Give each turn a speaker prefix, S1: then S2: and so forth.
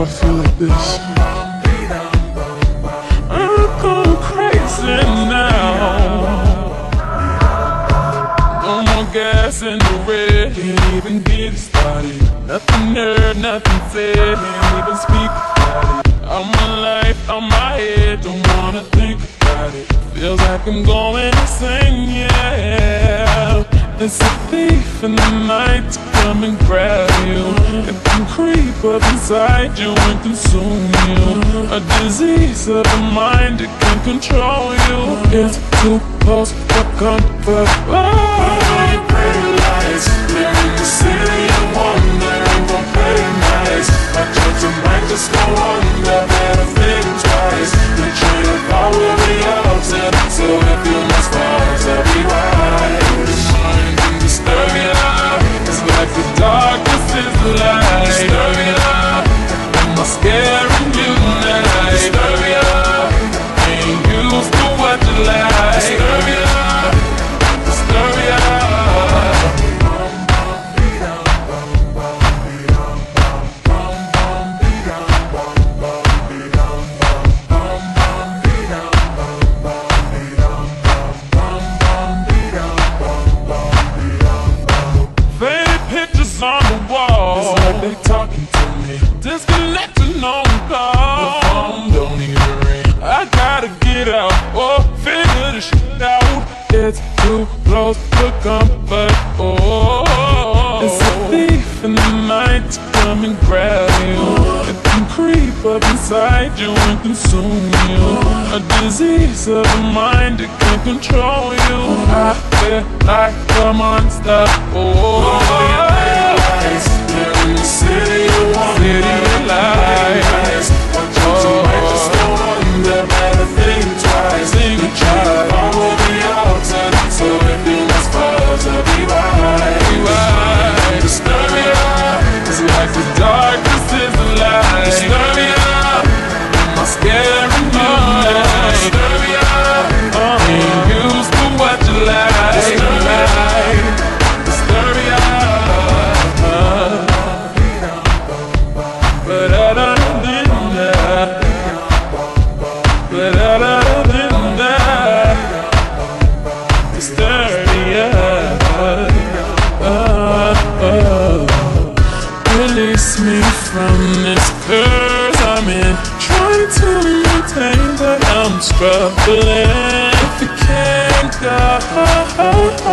S1: I feel like this. I'm going crazy now. No more gas in the red, can't even get it started. Nothing heard, nothing said, can't even speak about it. Out my life, out my head, don't wanna think about it. Feels like I'm going insane, yeah. It's a thief in the night to come and grab you. It can creep up inside you and consume you. A disease of the mind, it can control you. It's too close for comfort.
S2: Pretty lights, they're in the city of wonder. Ain't gon' play nice. My church might just go under. Better think twice. The train of thought will be altered. So if you must fall to be wise, mind can disturb your life. It's like the darkness is the light. Disturb your life. Am I scaring you tonight? Disturb your life. Ain't used to what you like. Disturb your life. Disturb your life.
S1: On the wall,
S2: it's like they talking to me.
S1: Disconnecting on the call.
S2: The phone don't even ring.
S1: I gotta get out, or figure this shit out. It's too close for comfort. Oh, it's a thief in the night to come and grab you. It can creep up inside you and consume you. A disease of the mind, it can control you. I feel like a monster. Oh,
S2: they're in the city of wonder.
S1: City of lights.
S2: Watch out, you might just go under. Better think twice. The train will be altered. So if you must fall to be wise, disturb me up.
S1: It's like the darkness is the light.
S2: Disturb me up.
S1: Am I scaring you now?
S2: Disturb me up.
S1: Ain't used to what you like.
S2: Disturb me up. Disturb me up.
S1: But other than that, disturb me up. Release me from this curse I'm in. Trying to maintain, but I'm struggling. If you can't go